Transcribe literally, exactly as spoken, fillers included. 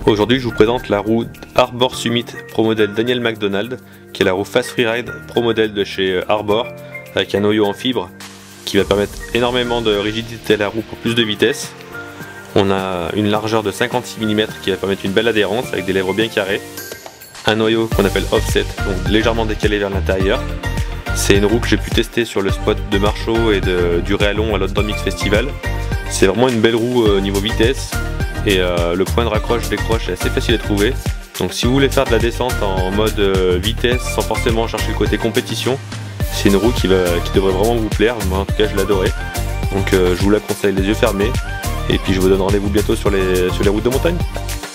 Aujourd'hui je vous présente la roue Arbor Summit Pro Model Daniel McDonald, qui est la roue Fast Freeride Pro Model de chez Arbor, avec un noyau en fibre qui va permettre énormément de rigidité à la roue pour plus de vitesse. On a une largeur de cinquante-six millimètres qui va permettre une belle adhérence avec des lèvres bien carrées. Un noyau qu'on appelle offset, donc légèrement décalé vers l'intérieur. C'est une roue que j'ai pu tester sur le spot de Marchaux et de, du Réalon à l'Outdoor Mix Festival. C'est vraiment une belle roue au niveau vitesse et euh, le point de raccroche décroche est assez facile à trouver. Donc si vous voulez faire de la descente en mode euh, vitesse sans forcément chercher le côté compétition, c'est une roue qui, va, qui devrait vraiment vous plaire. Moi en tout cas je l'adorais. Donc euh, je vous la conseille les yeux fermés et puis je vous donne rendez-vous bientôt sur les, sur les routes de montagne.